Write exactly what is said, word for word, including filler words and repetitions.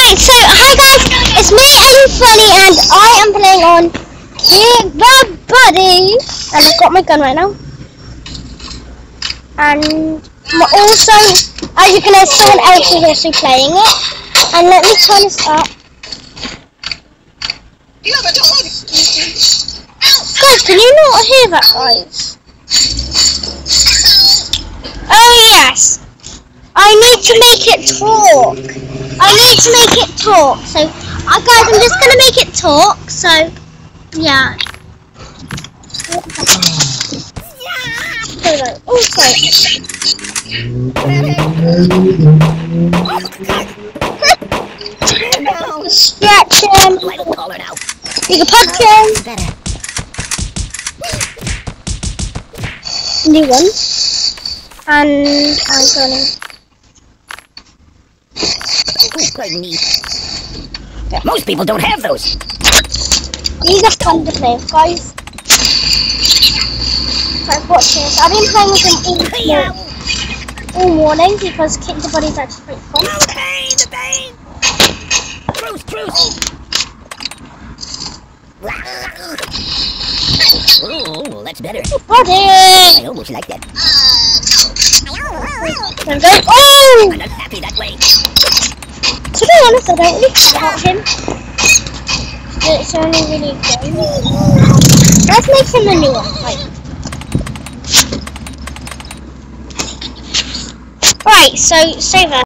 Right, so hi guys, it's me, Ellie Funny, and I am playing on Big Bad Buddy, and I've got my gun right now. And also, as you can hear, someone else is also playing it. And let me turn this up. You have a dog. Guys, can you not hear that, guys? Oh yes, I need to make it talk. I need to make it talk. So, uh, guys, I'm just gonna make it talk. So, yeah. Yeah. Oh, sorry. Stretch him. You can punch him. New one. And I'm gonna. Pardon me. Most people don't have those. These are fun to play with, guys. Like, watch this. I've been playing with them all, morning, all morning because Kick the Body's actually pretty fun. The pain, the pain. Truce, truce. Oh, that's better. Body! I almost like that. There we go. Oh! I'm not happy that way. To be honest, I don't really care about him. It's only really good. Let's make him a new one. Right. Right, so save that.